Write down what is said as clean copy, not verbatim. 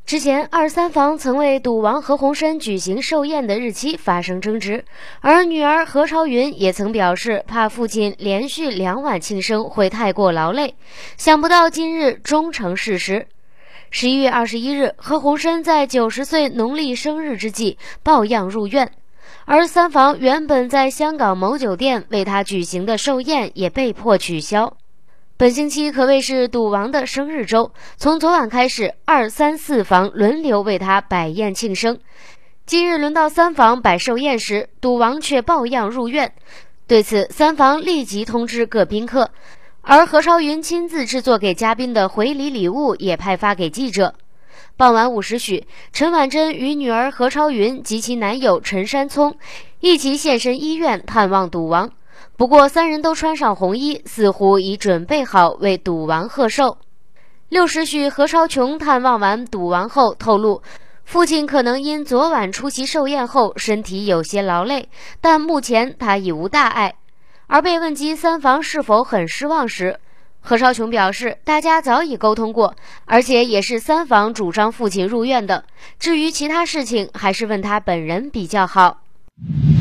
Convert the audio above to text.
之前，二三房曾为赌王何鸿燊举行寿宴的日期发生争执，而女儿何超云也曾表示，怕父亲连续2晚庆生会太过劳累，想不到今日终成事实。11月21日，何鸿燊在90岁农历生日之际抱恙入院，而三房原本在香港某酒店为他举行的寿宴也被迫取消。本星期可谓是赌王的生日周，从昨晚开始，2、3、4房轮流为他摆宴庆生。今日轮到三房摆寿宴时，赌王却抱恙入院。对此，三房立即通知各宾客，而何超云亲自制作给嘉宾的回礼礼物也派发给记者。傍晚5时许，陈婉珍与女儿何超云及其男友陈山聪一起现身医院探望赌王。不过3人都穿上红衣，似乎已准备好为赌王贺寿。6时许，何超琼探望完赌王后透露，父亲可能因昨晚出席寿宴后身体有些劳累，但目前他已无大碍。而被问及三房是否很失望时，何超琼表示，大家早已沟通过，而且也是三房主张父亲入院的，至于其他事情还是问他本人比较好。